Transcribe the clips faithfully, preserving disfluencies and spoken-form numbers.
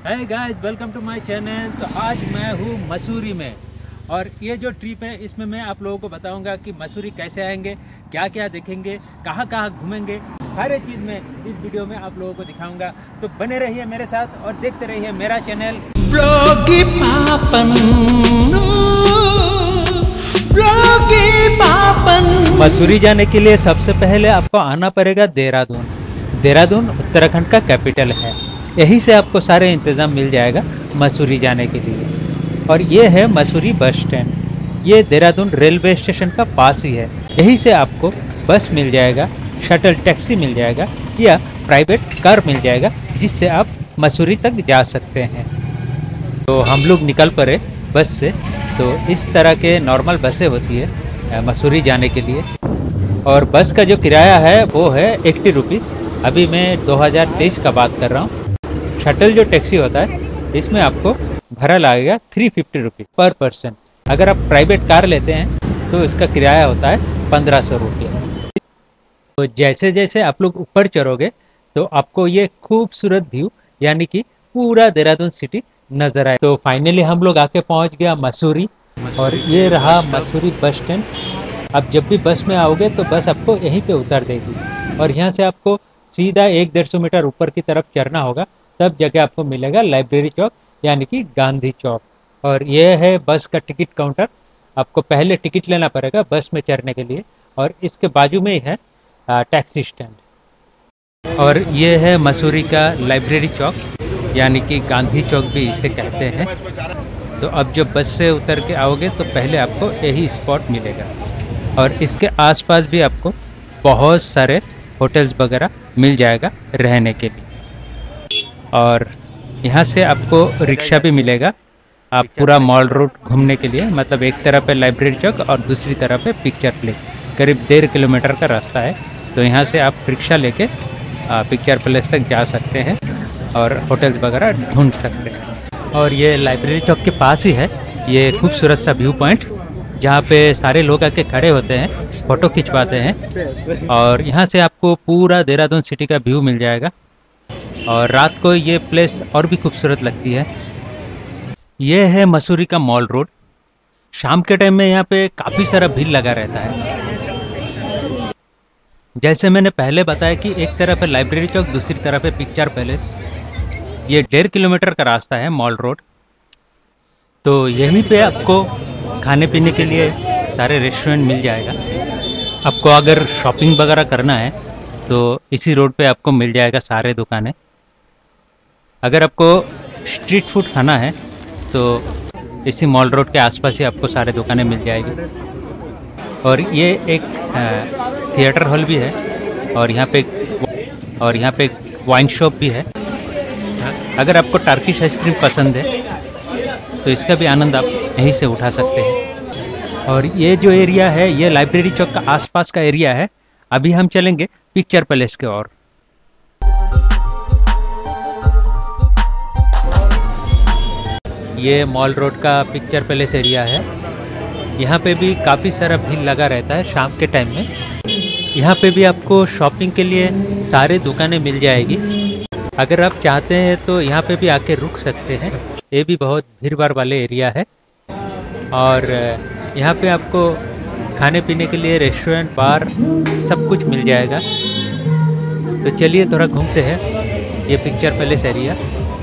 Hi guys, welcome to my channel. तो आज मैं हूँ मसूरी में और ये जो ट्रिप है इसमें मैं आप लोगों को बताऊंगा कि मसूरी कैसे आएंगे, क्या क्या देखेंगे, कहाँ कहाँ घूमेंगे, सारे चीज़ मैं इस वीडियो में आप लोगों को दिखाऊंगा। तो बने रहिए मेरे साथ और देखते रहिए मेरा चैनल ब्लॉगी पापन, ब्लॉगी पापन। मसूरी जाने के लिए सबसे पहले आपको आना पड़ेगा देहरादून। देहरादून उत्तराखंड का कैपिटल है, यहीं से आपको सारे इंतज़ाम मिल जाएगा मसूरी जाने के लिए। और ये है मसूरी बस स्टैंड, ये देहरादून रेलवे स्टेशन का पास ही है। यहीं से आपको बस मिल जाएगा, शटल टैक्सी मिल जाएगा या प्राइवेट कार मिल जाएगा, जिससे आप मसूरी तक जा सकते हैं। तो हम लोग निकल पड़े बस से। तो इस तरह के नॉर्मल बसें होती है मसूरी जाने के लिए, और बस का जो किराया है वो है एट्टी रुपीज़। अभी मैं दो हज़ार तेईस का बात कर रहा हूँ। शटल जो टैक्सी होता है इसमें आपको भाड़ा लगेगा three fifty rupees per person. अगर आप प्राइवेट कार लेते हैं तो इसका किराया होता है पंद्रह सौ रुपये। तो जैसे जैसे आप लोग ऊपर चढ़ोगे तो आपको ये खूबसूरत व्यू यानी कि पूरा देहरादून सिटी नज़र आए। तो फाइनली हम लोग आके पहुंच गया मसूरी, और ये रहा मसूरी बस स्टैंड। अब जब भी बस में आओगे तो बस आपको यहीं पे उतार देगी, और यहाँ से आपको सीधा एक डेढ़ सौ मीटर ऊपर की तरफ चढ़ना होगा, तब जगह आपको मिलेगा लाइब्रेरी चौक यानी कि गांधी चौक। और ये है बस का टिकट काउंटर। आपको पहले टिकट लेना पड़ेगा बस में चढ़ने के लिए, और इसके बाजू में ही है टैक्सी स्टैंड। और ये है मसूरी का लाइब्रेरी चौक यानी कि गांधी चौक भी इसे कहते हैं। तो अब जब बस से उतर के आओगे तो पहले आपको यही स्पॉट मिलेगा, और इसके आसपास भी आपको बहुत सारे होटल्स वगैरह मिल जाएगा रहने के लिए। और यहाँ से आपको रिक्शा भी मिलेगा। आप पूरा मॉल रोड घूमने के लिए, मतलब एक तरफ है लाइब्रेरी चौक और दूसरी तरफ है पिक्चर प्लेस। करीब डेढ़ किलोमीटर का रास्ता है। तो यहाँ से आप रिक्शा लेके पिक्चर प्लेस तक जा सकते हैं और होटल्स वगैरह ढूंढ सकते हैं। और ये लाइब्रेरी चौक के पास ही है ये खूबसूरत सा व्यू पॉइंट, जहाँ पे सारे लोग आके खड़े होते हैं, फ़ोटो खिंचवाते हैं। और यहाँ से आपको पूरा देहरादून सिटी का व्यू मिल जाएगा, और रात को ये प्लेस और भी खूबसूरत लगती है। ये है मसूरी का मॉल रोड। शाम के टाइम में यहाँ पे काफ़ी सारा भीड़ लगा रहता है। जैसे मैंने पहले बताया कि एक तरफ है लाइब्रेरी चौक, दूसरी तरफ है पिक्चर पैलेस। ये डेढ़ किलोमीटर का रास्ता है मॉल रोड। तो यहीं पे आपको खाने पीने के लिए सारे रेस्टोरेंट मिल जाएगा। आपको अगर शॉपिंग वगैरह करना है तो इसी रोड पे आपको मिल जाएगा सारे दुकानें। अगर आपको स्ट्रीट फूड खाना है तो इसी मॉल रोड के आसपास ही आपको सारे दुकानें मिल जाएगी। और ये एक थिएटर हॉल भी है, और यहाँ पे और यहाँ पे एक वाइन शॉप भी है। अगर आपको टर्किश आइसक्रीम पसंद है तो इसका भी आनंद आप यहीं से उठा सकते हैं। और ये जो एरिया है ये लाइब्रेरी चौक का आसपास का एरिया है। अभी हम चलेंगे पिक्चर पैलेस के ओर। ये मॉल रोड का पिक्चर पैलेस एरिया है। यहाँ पे भी काफ़ी सारा भीड़ लगा रहता है शाम के टाइम में। यहाँ पे भी आपको शॉपिंग के लिए सारे दुकानें मिल जाएगी। अगर आप चाहते हैं तो यहाँ पे भी आके रुक सकते हैं। ये भी बहुत भीड़ भाड़ वाले एरिया है, और यहाँ पे आपको खाने पीने के लिए रेस्टोरेंट, बार सब कुछ मिल जाएगा। तो चलिए थोड़ा घूमते हैं ये पिक्चर पैलेस एरिया।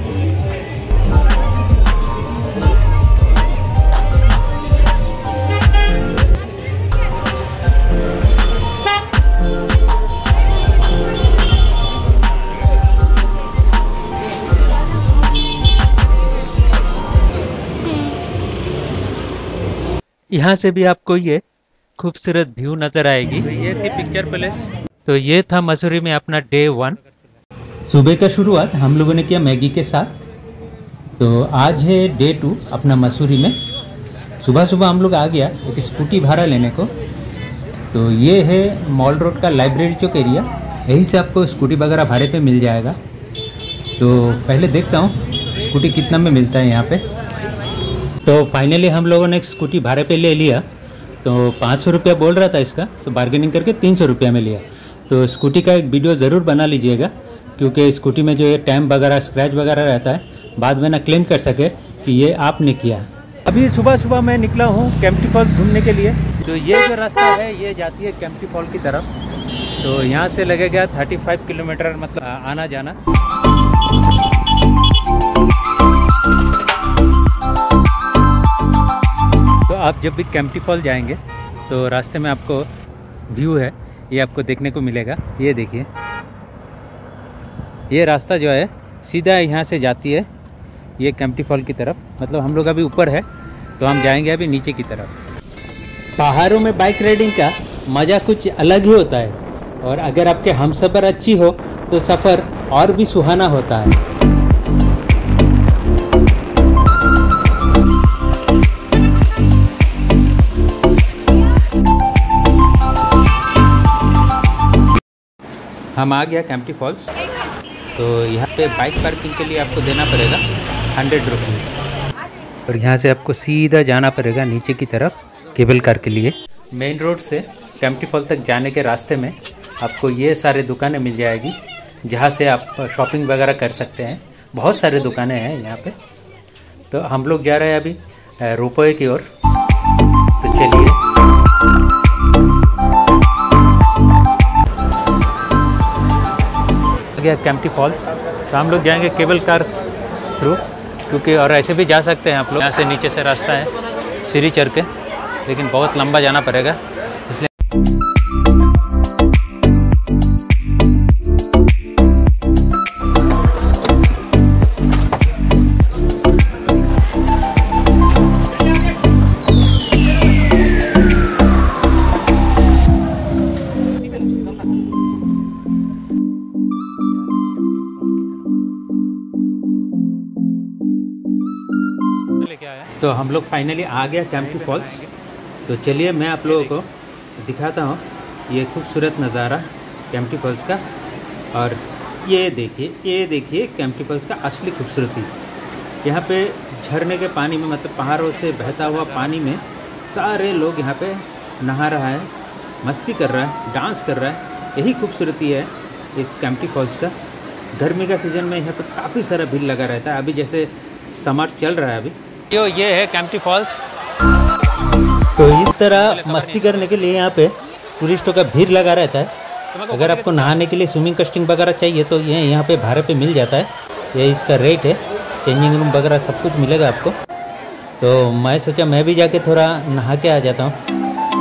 यहाँ से भी आपको ये खूबसूरत व्यू नज़र आएगी। ये थी पिक्चर पैलेस। तो ये था मसूरी में अपना डे वन। सुबह का शुरुआत हम लोगों ने किया मैगी के साथ। तो आज है डे टू अपना मसूरी में। सुबह सुबह हम लोग आ गया एक स्कूटी भाड़ा लेने को। तो ये है मॉल रोड का लाइब्रेरी चौक एरिया, यहीं से आपको स्कूटी वगैरह भाड़े पे मिल जाएगा। तो पहले देखता हूँ स्कूटी कितना में मिलता है यहाँ पे। तो फाइनली हम लोगों ने एक स्कूटी भाड़े पे ले लिया। तो पाँच सौ रुपया बोल रहा था इसका, तो बार्गेनिंग करके तीन सौ रुपया में लिया। तो स्कूटी का एक वीडियो ज़रूर बना लीजिएगा, क्योंकि स्कूटी में जो ये टैम वगैरह स्क्रैच वगैरह रहता है बाद में ना क्लेम कर सके कि ये आपने किया। अभी सुबह सुबह मैं निकला हूँ केम्प्टी फॉल्स घूमने के लिए। तो ये जो रास्ता है ये जाती है केम्प्टी फॉल की तरफ। तो यहाँ से लगेगा पैंतीस किलोमीटर मतलब आना जाना। तो आप जब भी केम्प्टी फॉल जाएंगे तो रास्ते में आपको व्यू है ये आपको देखने को मिलेगा। ये देखिए, ये रास्ता जो है सीधा यहाँ से जाती है ये केम्प्टी फॉल की तरफ। मतलब हम लोग अभी ऊपर है तो हम जाएंगे अभी नीचे की तरफ। पहाड़ों में बाइक राइडिंग का मज़ा कुछ अलग ही होता है, और अगर आपके हमसफ़र अच्छी हो तो सफ़र और भी सुहाना होता है। हम आ गया केम्प्टी फॉल्स। तो यहाँ पे बाइक पार्किंग के लिए आपको देना पड़ेगा हंड्रेड रुपीज़, और यहाँ से आपको सीधा जाना पड़ेगा नीचे की तरफ केबल कार के लिए। मेन रोड से केम्प्टी फॉल तक जाने के रास्ते में आपको ये सारे दुकानें मिल जाएगी जहाँ से आप शॉपिंग वगैरह कर सकते हैं। बहुत सारे दुकानें हैं यहाँ पे। तो हम लोग जा रहे हैं अभी रोपवे की ओर। तो चलिए। गया केम्प्टी फॉल्स। तो हम लोग जाएंगे केबल कार थ्रू, क्योंकि और ऐसे भी जा सकते हैं आप लोग। यहाँ से नीचे से रास्ता है सीढ़ी चढ़ के, लेकिन बहुत लंबा जाना पड़ेगा इसलिए। तो हम लोग फाइनली आ गया केम्प्टी फॉल्स। तो चलिए मैं आप लोगों को दिखाता हूँ ये खूबसूरत नज़ारा केम्प्टी फॉल्स का। और ये देखिए, ये देखिए केम्प्टी फॉल्स का असली खूबसूरती। यहाँ पे झरने के पानी में, मतलब पहाड़ों से बहता हुआ पानी में सारे लोग यहाँ पे नहा रहा है, मस्ती कर रहा है, डांस कर रहा है। यही खूबसूरती है इस केम्प्टी फॉल्स का। गर्मी का सीज़न में यहाँ पे काफ़ी सारा भीड़ लगा रहता है। अभी जैसे समर चल रहा है अभी। तो ये है केम्प्टी फॉल्स। तो इस तरह मस्ती करने के लिए यहाँ पे टूरिस्टों का भीड़ लगा रहता है। अगर आपको नहाने के लिए स्विमिंग कस्टिंग वगैरह चाहिए तो ये यहाँ पे भाड़े पे मिल जाता है। ये इसका रेट है, चेंजिंग रूम वगैरह सब कुछ मिलेगा आपको। तो मैं सोचा मैं भी जाके थोड़ा नहा के आ जाता हूँ।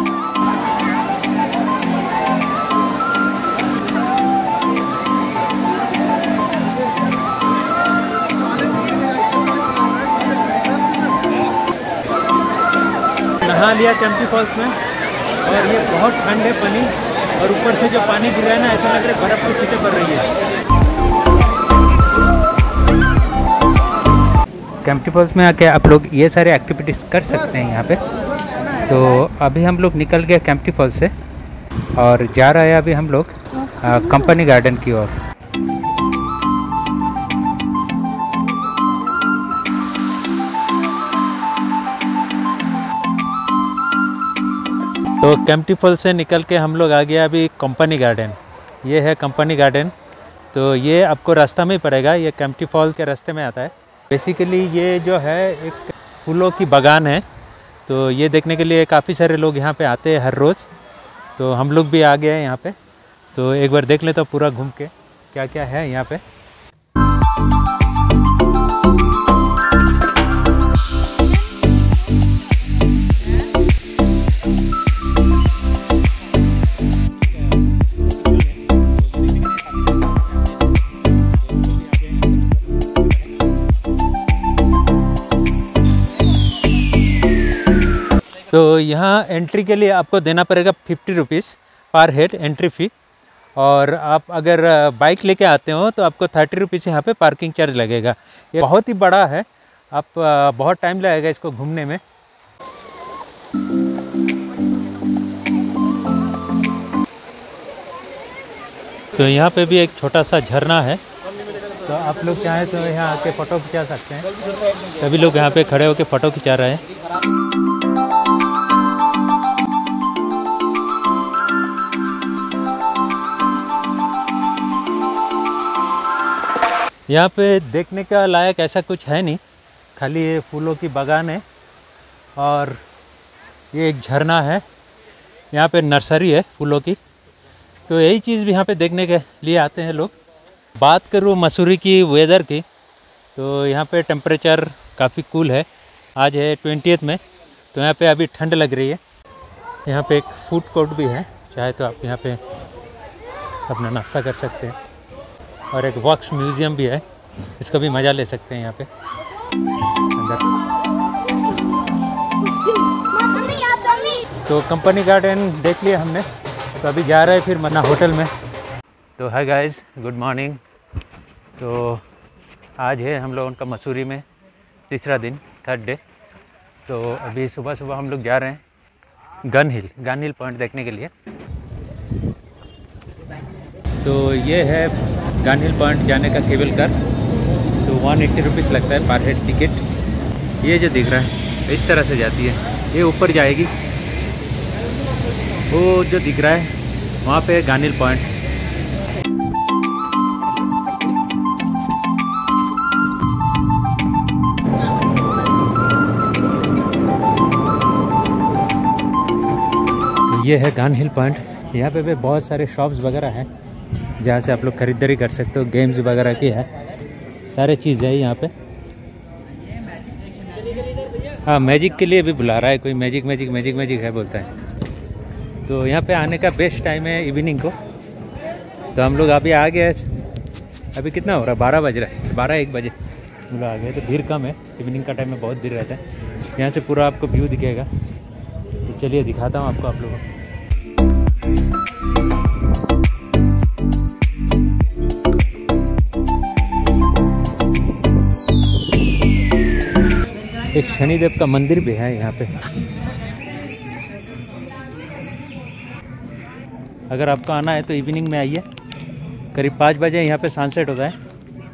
नहा लिया केम्प्टी फॉल्स में, और ये बहुत ठंड है पानी, और ऊपर से जो पानी गिर रहा है ना, ऐसा लग रहा है बर्फ़ की छींटें पड़ रही है। केम्प्टी फॉल्स में आके आप लोग ये सारे एक्टिविटीज़ कर सकते हैं यहाँ पे। तो अभी हम लोग निकल गए केम्प्टी फॉल्स से और जा रहे हैं अभी हम लोग कंपनी गार्डन की ओर। तो केम्प्टी फॉल से निकल के हम लोग आ गया अभी कंपनी गार्डन। ये है कंपनी गार्डन। तो ये आपको रास्ता में ही पड़ेगा, ये केम्प्टी फॉल के रास्ते में आता है। बेसिकली ये जो है एक फूलों की बागान है। तो ये देखने के लिए काफ़ी सारे लोग यहाँ पे आते हैं हर रोज़। तो हम लोग भी आ गए हैं यहाँ पे। तो एक बार देख लेता हूँ पूरा घूम के क्या क्या है यहाँ पे। तो यहाँ एंट्री के लिए आपको देना पड़ेगा fifty rupees per head entry fee. और आप अगर बाइक लेके आते हो तो आपको थर्टी रुपीज़ यहाँ पे पार्किंग चार्ज लगेगा। ये बहुत ही बड़ा है, आप बहुत टाइम लगेगा इसको घूमने में। तो यहाँ पे भी एक छोटा सा झरना है। तो आप लोग चाहें तो यहाँ आके फ़ोटो खिंचा सकते हैं। सभी लोग यहाँ पे खड़े होकर फ़ोटो खिंचा रहे हैं। यहाँ पे देखने का लायक ऐसा कुछ है नहीं, खाली ये फूलों की बागान है और ये एक झरना है। यहाँ पे नर्सरी है फूलों की, तो यही चीज़ भी यहाँ पे देखने के लिए आते हैं लोग। बात करूँ मसूरी की वेदर की, तो यहाँ पे टेम्परेचर काफ़ी कूल है। आज है ट्वेंटियथ में, तो यहाँ पे अभी ठंड लग रही है। यहाँ पे एक फूड कोर्ट भी है, चाहे तो आप यहाँ पे अपना नाश्ता कर सकते हैं। और एक वॉक्स म्यूज़ियम भी है, इसका भी मज़ा ले सकते हैं यहाँ पे अंदर। तो कंपनी गार्डन देख लिया हमने, तो अभी जा रहे हैं फिर मन्ना होटल में। तो हाय गाइस, गुड मॉर्निंग। तो आज है हम लोगों का मसूरी में तीसरा दिन, थर्ड डे। तो अभी सुबह सुबह हम लोग जा रहे हैं Gun Hill Gun Hill Point देखने के लिए। तो ये है गन हिल पॉइंट जाने का केबल कार। तो वन एट्टी रुपीज़ लगता है पर हेड टिकट। ये जो दिख रहा है इस तरह से जाती है, ये ऊपर जाएगी। वो जो दिख रहा है वहाँ पे गन हिल पॉइंट। ये है गन हिल पॉइंट। यहाँ पे भी बहुत सारे शॉप्स वगैरह हैं जहाँ से आप लोग खरीदारी कर सकते हो। गेम्स वगैरह की है, सारे चीज़ है यहाँ पे। हाँ, मैजिक के लिए भी बुला रहा है कोई, मैजिक मैजिक मैजिक मैजिक है बोलता है। तो यहाँ पे आने का बेस्ट टाइम है इवनिंग को। तो हम लोग अभी आ गए, अभी कितना हो रहा है, बारह बज रहा है, बारह एक बजे हम लोग आ गए। तो भीड़ कम है, इवनिंग का टाइम में बहुत भीड़ रहता है। यहाँ से पूरा आपको व्यू दिखेगा। तो चलिए दिखाता हूँ आपको आप लोगों को। एक शनिदेव का मंदिर भी है यहाँ पे। अगर आपको आना है तो इवनिंग में आइए, करीब पाँच बजे यहाँ पे सनसेट होता है।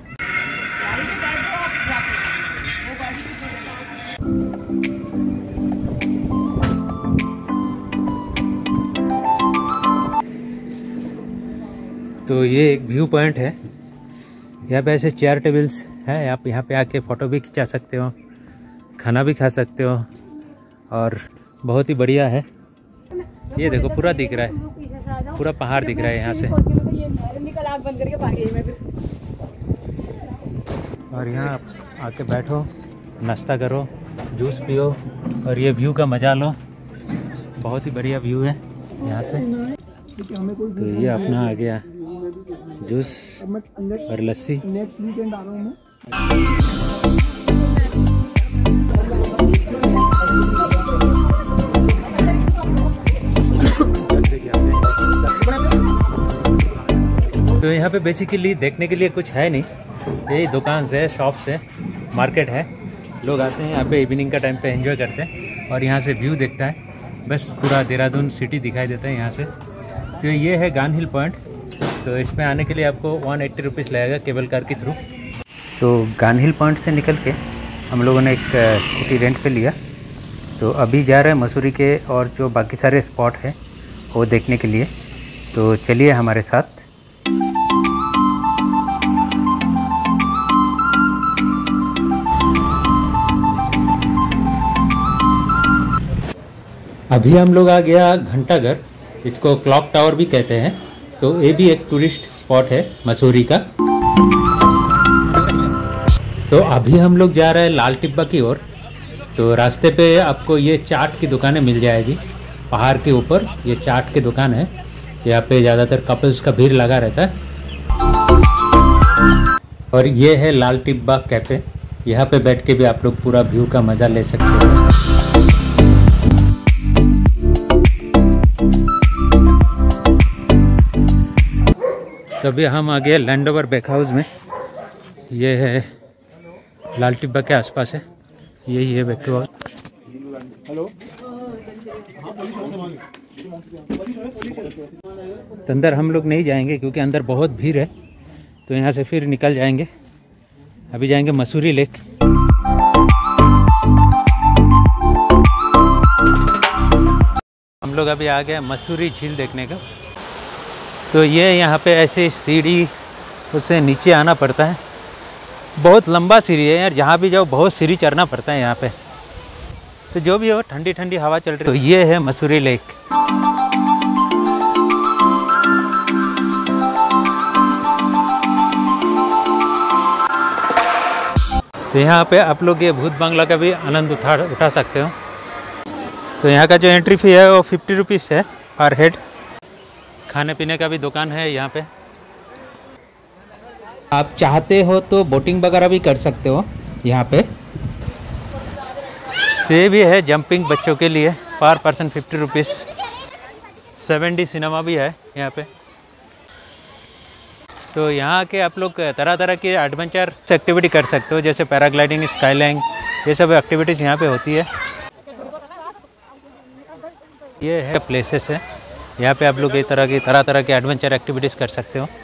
तो ये एक व्यू पॉइंट है। यहाँ पे ऐसे चेयर टेबल्स हैं, आप यहाँ पे आके फ़ोटो भी खिंचा सकते हो, खाना भी खा सकते हो, और बहुत ही बढ़िया है। ये देखो पूरा दिख रहा है, पूरा पहाड़ दिख रहा है यहाँ से। और यहाँ आप आके बैठो, नाश्ता करो, जूस पियो और ये व्यू का मज़ा लो। बहुत ही बढ़िया व्यू है यहाँ से। तो ये अपना आ गया जूस और लस्सी। तो यहाँ पे बेसिकली देखने के लिए कुछ है नहीं, यही दुकान है, शॉप्स है, मार्केट है। लोग आते हैं यहाँ पे इवनिंग का टाइम पे एंजॉय करते हैं और यहाँ से व्यू देखता है, बस पूरा देहरादून सिटी दिखाई देता है यहाँ से। तो ये है गन हिल पॉइंट। तो इसमें आने के लिए आपको वन एट्टी रुपीज़ लगेगा केबल कार के थ्रू। तो गन हिल पॉइंट से निकल के हम लोगों ने एक स्कूटी रेंट पे लिया। तो अभी जा रहे हैं मसूरी के और जो बाकी सारे स्पॉट हैं वो देखने के लिए। तो चलिए हमारे साथ। अभी हम लोग आ गया घंटाघर, इसको क्लॉक टावर भी कहते हैं। तो ये भी एक टूरिस्ट स्पॉट है मसूरी का। तो अभी हम लोग जा रहे हैं लाल टिब्बा की ओर। तो रास्ते पे आपको ये चाट की दुकानें मिल जाएगी। पहाड़ के ऊपर ये चाट की दुकान है, यहाँ पे ज़्यादातर कपल्स का भीड़ लगा रहता है। और ये है लाल टिब्बा कैफ़े, यहाँ पे बैठ के भी आप लोग पूरा व्यू का मज़ा ले सकते हैं। तो अभी हम आ गए लैंड ओवर बेक हाउस में। ये है लाल टिब्बा के आसपास है, यही है बेक हाउस। तो अंदर हम लोग नहीं जाएंगे क्योंकि अंदर बहुत भीड़ है, तो यहाँ से फिर निकल जाएंगे। अभी जाएंगे मसूरी लेक। हम लोग अभी आ गए मसूरी झील देखने का। तो ये यहाँ पे ऐसे सीढ़ी उससे नीचे आना पड़ता है बहुत लंबा सीढ़ी है यार, जहाँ भी जाओ बहुत सीढ़ी चढ़ना पड़ता है यहाँ पे। तो जो भी हो, ठंडी ठंडी हवा चल रही है। तो ये है मसूरी लेक। तो यहाँ पे आप लोग ये भूत बंगला का भी आनंद उठा उठा सकते हो। तो यहाँ का जो एंट्री फी है वो फिफ्टी रुपीज़ है पर हेड। खाने पीने का भी दुकान है यहाँ पे। आप चाहते हो तो बोटिंग वगैरह भी कर सकते हो यहाँ पे। तो ये भी है जंपिंग बच्चों के लिए, per person fifty rupees. Seven D cinema भी है यहाँ पे। तो यहाँ के आप लोग तरह तरह के एडवेंचर एक्टिविटी कर सकते हो, जैसे पैराग्लाइडिंग, स्काईलाइंग, ये सब एक्टिविटीज़ यहाँ पे होती है। ये है प्लेसेस है, यहाँ पे आप लोग ये तरह की तरह तरह के एडवेंचर एक्टिविटीज़ कर सकते हो।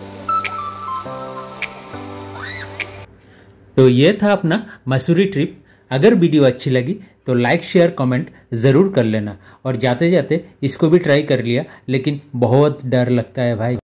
तो ये था अपना मसूरी ट्रिप। अगर वीडियो अच्छी लगी तो लाइक शेयर कमेंट ज़रूर कर लेना। और जाते जाते इसको भी ट्राई कर लिया, लेकिन बहुत डर लगता है भाई।